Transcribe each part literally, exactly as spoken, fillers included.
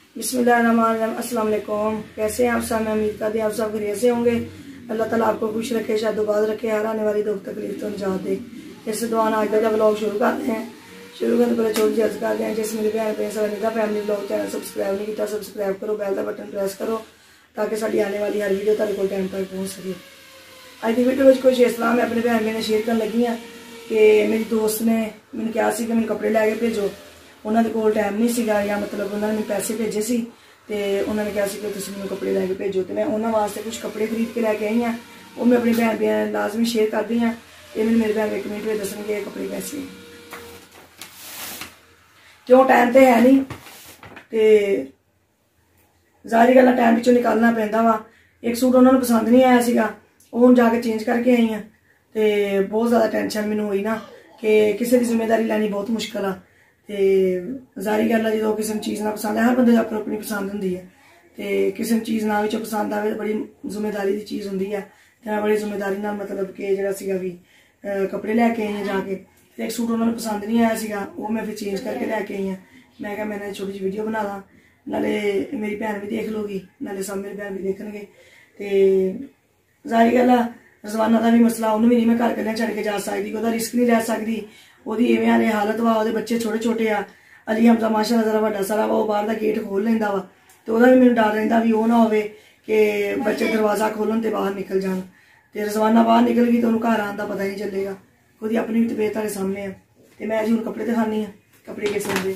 बिस्मिल्लाहिर्रहमानिर्रहीम। अस्सलाम वालेकुम। कैसे हैं आप सब? मैं उम्मीद करती हूँ आप सब खैरियत से होंगे। अल्लाह ताला आपको खुश रखे, शादोबाद रखे, हर आने वाली दुख तकलीफ तो निजात दे। इस दुआ आज का व्लॉग शुरू करते हैं। शुरू करने पहले छोटी सी अर्ज करते हैं, जिस मेरी भैन भैन सवानिदा फैमिली व्लॉग चैनल सब्सक्राइब नहीं किया सब्सक्राइब करो, बैल का बटन प्रेस करो ताकि साड़ी आने वाली हर वीडियो तेरे को टाइम पर पहुँच सके। अज की वीडियो में कुछ इस तरह मैं अपने भैन भैन शेयर कर लगी हाँ कि मेरी दोस्त ने मैंने कहा कि मैंने कपड़े लैके भेजो, उन्होंने कोल टाइम नहीं सीगा, या मतलब उन्होंने पैसे भेजे सी तो उन्होंने कहा कि तुम मैं कपड़े लैके भेजो, तो मैं उन्होंने वास्ते कुछ कपड़े खरीद के लैके आई हाँ। वो मैं अपनी भैन भैन लाजमी शेयर कर दी हाँ। ये मैंने मेरे भैन एक मिनट में दसन के कपड़े कैसे क्यों टाइम तो है नहीं, तो जारी गल टाइम पिछों निकालना पैंदा वा। एक सूट उन्होंने पसंद नहीं आया सीगा, वो हम जाके चेंज करके आई हाँ। तो बहुत ज़्यादा टेंशन मैनू हुई ना कि किसी की जिम्मेदारी लैनी बहुत मुश्किल आ। तो जारी गल है जो किसी चीज़ ना पसंद है, हर बंदे अपनी अपनी पसंद होंगी है, तो किसी चीज़ ना भी पसंद आए तो बड़ी जिम्मेदारी की चीज़ होंगी है। तो मैं बड़ी जिम्मेदारी ना मतलब कि जो सीगा भी कपड़े लैके आई हाँ जाके। तो एक सूट उन्होंने पसंद नहीं आया सीगा, वो मैं फिर चेंज करके लैके आई हाँ। मैं क्या मैंने छोटी जी वीडियो बना ला, नाले मेरी भैन भी देख लूगी, नाले सब मेरी भैन भी देखणगे। तो जारी गल है रजवाना का भी मसला, उन्होंने भी नहीं मैं घर कल्ले छड़ के जा सकती, वह रिस्क नहीं रह सकती, वही इवें वाले हालत वा, वो बच्चे छोटे छोटे आ। अली हमजा माशाअल्लाह जरा वड्डा सारा वा, बाहर का गेट खोल लेंदा वा, तो वह भी मैंने डर रहिंदा भी वो ना होवे कि बच्चे दरवाजा खोलन तो बाहर निकल जान, तो रजवाना बाहर निकल गई तो उन्होंने घर आने का पता ही नहीं चलेगा। खुद अपनी भी तबीयत तेरे सामने है। तो मैं जी हूँ कपड़े दिखानी हाँ, कपड़े किस होंगे।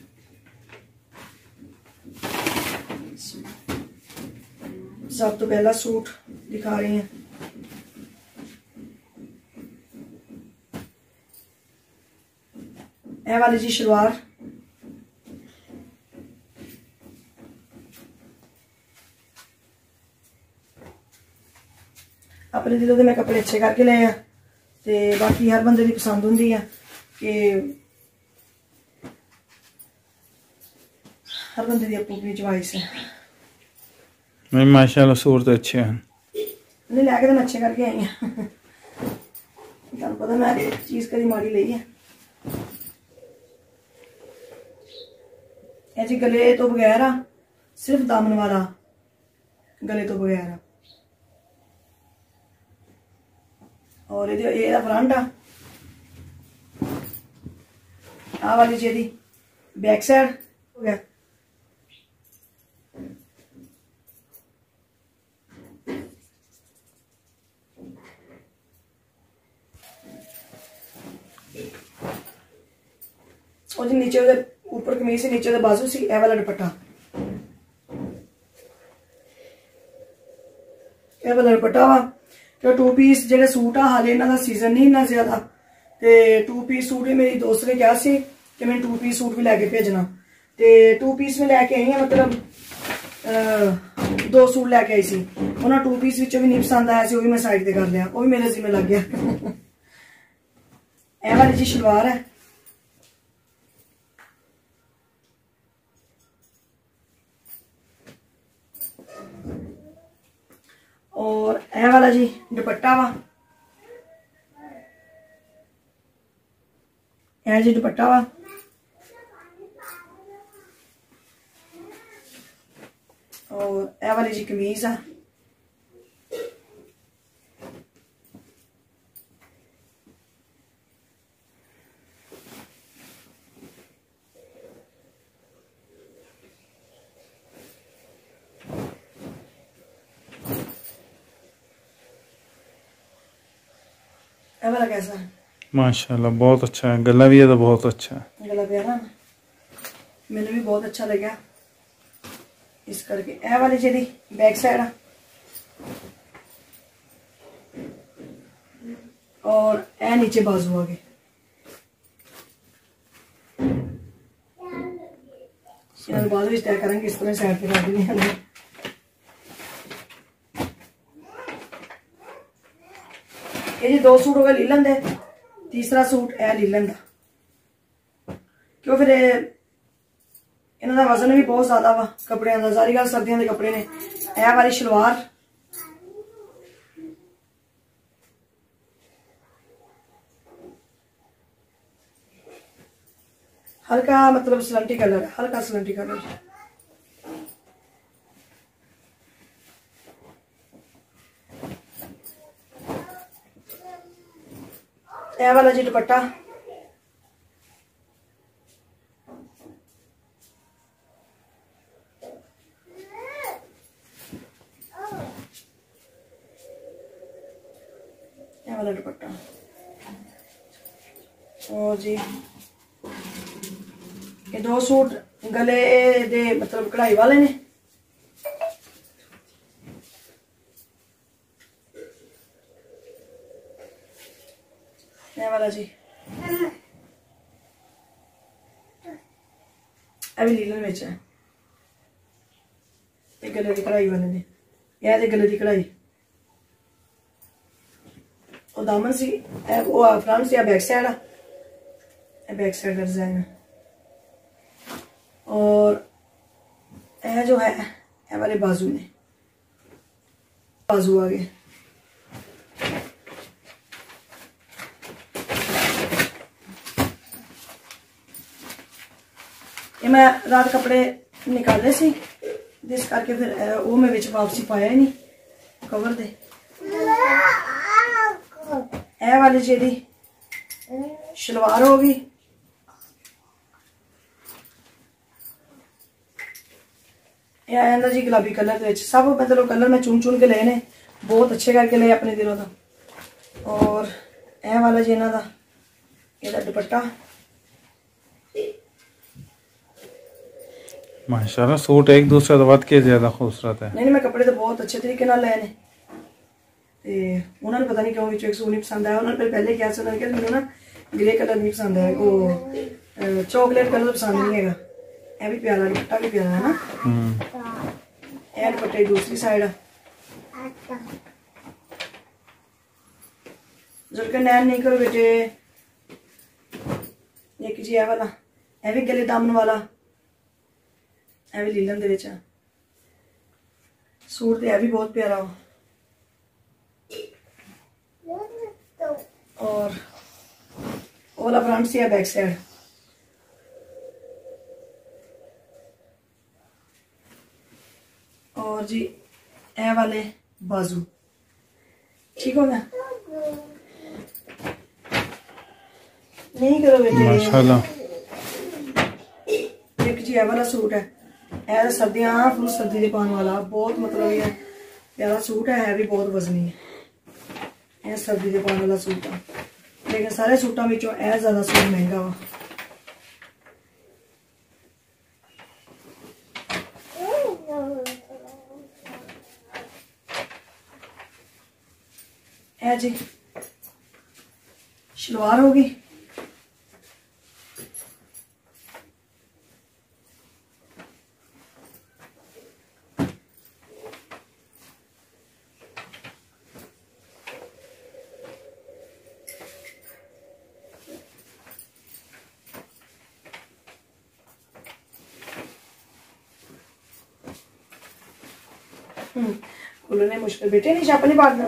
सब तो पहला सूट दिखा रही हैं। ए वाली जी शलवार, अपने दिलों के मैं कपड़े अच्छे करके ले आ, ते बाकी हर बंदे की पसंद होंगी है कि हर बंदे की अपनी अपनी चॉइस है। मैं माशाल्लाह सूट तो अच्छे हैं, नहीं लैके तो मैं अच्छे करके आई हूँ। तुम पता मैं चीज़ कभी माड़ी ली है। जी गले तो बगैर आ, सिर्फ दामन वाला गले तो बगैर आ, और ये फ्रंट आ, आ वाली जी बैक साइड हो गया। और जी नीचे उधर ऊपर कमीज से नीचे बाजू सी ए वाला दुपट्टा, ए वाला दुपट्टा वा। तो टू पीस जेडे सूट आ हाले इन्हां दा सीजन नहीं इन्ना ज्यादा, ते टू पीस सूट ही मेरी दोस्त ने कहा सी कि मैं टू पीस सूट भी लैके भेजना, ते टू पीस में लैके आई हाँ। मतलब आ, दो सूट लैके आई सी, उन्होंने टू पीस विचों भी नहीं पसंद आया सी, वो भी मैं साइड ते कर लिया, वो भी मेरे जिम्मे लग गया। ए वाली जी शलवार है, और ए वाला जी दुपट्टा वा, ए जी दुपट्टा वा, और ए वाली जी कमीज आ। ए वाला कैसा है? माशाल्लाह बहुत अच्छा है, गला भी है तो बहुत अच्छा है, गला प्यारा ना, मैंने भी बहुत अच्छा लगा इस करके। ए वाली जी बैक साइड और ए नीचे बाजू आ गए। बाजू इस तय करेंगे, इस तरह साइड पे कर देंगे। ये जी दो सूट हो गए लीलन दे, तीसरा सूट है लीलन का, क्यों फिर इन्हों का वजन भी बहुत ज्यादा वा कपड़े का। सारी गल सर्दियों के कपड़े ने। ए वाली शलवार, हल्का मतलब सलंटी कलर है, हल्का सलंटी कलर। यह वाला जी दुपट्टा, यह वाला दुपट्टा। और जी ये दो सूट गले दे मतलब कढ़ाई वाले ने। यह वाला जी अभी लीलन विच है, ये गले की कढ़ाई वाले ने, यह दे गले की कढ़ाई। और दामन सी वो फ्रंट से बैक साइड आ, बैक साइड का डिजाइन है। और यह जो है यह वाले बाजू ने, बाजू आगे। ये मैं रात कपड़े निकाले सी जिस करके फिर वो मैं विच वापसी पाया ही नहीं कवर दे। ए वाली जी शलवार होगी, यह जी गुलाबी कलर के सब मतलब कलर मैं चुन चुन के ले ने, बहुत अच्छे करके ले अपने दिलों का। और यह वाला जी इन्हों का ये दुपट्टा। माशाल्लाह सूट एक दूसरे तो वध के ज्यादा खूबसूरत है। नहीं नहीं मैं कपड़े तो बहुत अच्छे तरीके नाल ले ने ते उन्होंने पता नहीं क्यों विच एक सूट नहीं पसंद आया। उन्होंने पहले क्या सी उन्होंने मैनू ना ग्रे कलर नहीं पसंद है, वो चॉकलेट कलर पसंद नहीं है। यह भी प्यारा दुपट्टा भी प्यारा है ना। यह दुपट्टे दूसरी साइड जुल्के नैन नहीं करो बेटे। एक जी यह वाला यह भी गले दामन वाला, यह भी लीलन दे विच है। सूट तो यह भी बहुत प्यारा हो। और वाला फ्रंट से बैक साइड। और जी ए वाले बाजू। ठीक हो गया, नहीं करो बेटे माशाल्लाह। एक जी ए वाला सूट है, ए सर्दियां फुल सर्दी दे पाने वाला बहुत मतलब ये प्यारा सूट है, है भी बहुत वजनी है। यह सर्दी दे पाने वाला सूट है, लेकिन सारे सूटों में यह ज्यादा सूट महंगा वा। है जी शलवार होगी, खुलने मुश्किल बेटे नहीं छाप नहीं पाड़ना।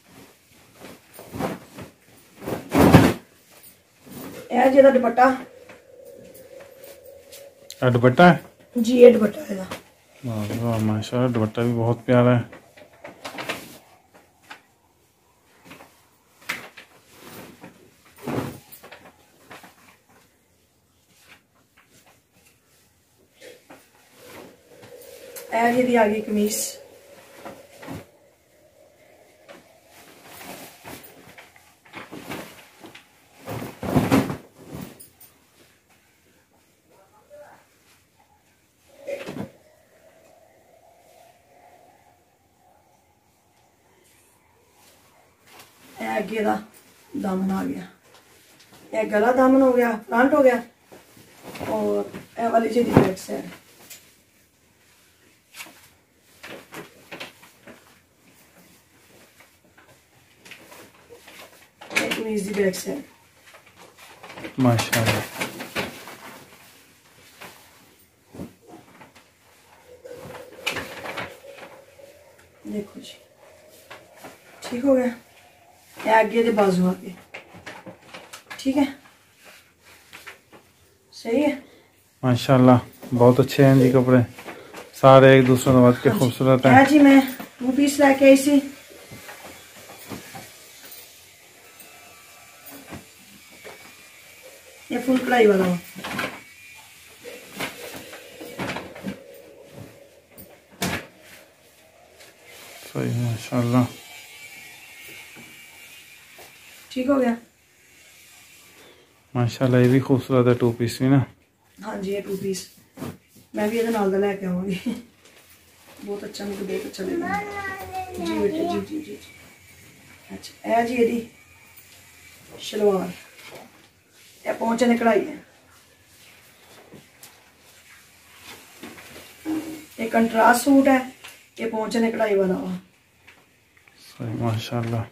यह जी दुपट्टा, दुपट्टा है जी ये दुपट्टा है। वाह माशाल्लाह दुपट्टा भी बहुत प्यारा है। यह जी आगे कमीज, आगे का दामन आ गया, यह गला दामन हो गया, फ्रंट हो गया। और यह वाली जी बैक साइड। कमीज दी बैक साइड माशाल्लाह। देखो जी ठीक हो गया। यह आगे दे बाजू आगे, ठीक है सही है माशाल्लाह बहुत अच्छे हैं जी कपड़े, सारे एक दूसरे से के खूबसूरत हैं। जी मैं टू पीस लेके आई सी, कढ़ाई वाला वा। सही है माशाल्लाह, ठीक हो गया माशाल्लाह। ये भी खूबसूरत है टू पीस भी ना। हाँ जी, ये टू पीस मैं भी ये नाल दा लेके आऊंगी। बहुत अच्छा, मुझे बहुत अच्छा लगा जी बेटे जी जी जी। अच्छा है जी यदी शलवार, ये पहुंचे ने कढ़ाई है, ये कंट्रास्ट सूट है, ये पहुंचे ने कढ़ाई वाला वा। सही माशाल्लाह।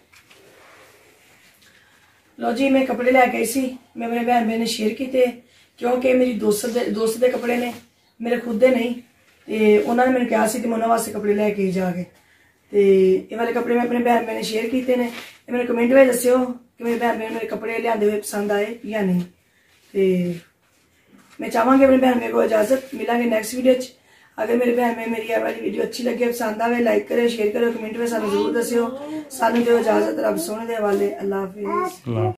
लो जी, मैं कपड़े लैके आई सी, मैं अपने भैन भाई ने शेयर किए क्योंकि मेरी दोस्त दे दोस्त दे कपड़े ने, मेरे खुद दे नहीं। तो उन्होंने मैंने कहा कि मैं उन्होंने वास्ते कपड़े लैके जाके, तो ये वाले कपड़े मैं अपने भैन भाई ने शेयर किए ने। मेरे कमेंट में दस्यो कि मेरे भैन भाई मेरे कपड़े लियादे हुए पसंद आए या नहीं। तो मैं चाहवागी अपने भैन भाई को इजाजत, मिलांगे नेक्स्ट वीडियो। अगर मेरे भैन भाई मेरी वाली वीडियो अच्छी लगे, पसंद आए, लाइक करे, शेयर करो, कमेंट में सानू जरूर दस्यो। सानू दो इजाजत, रब सोने दे हवाले। अल्लाह हाफिज।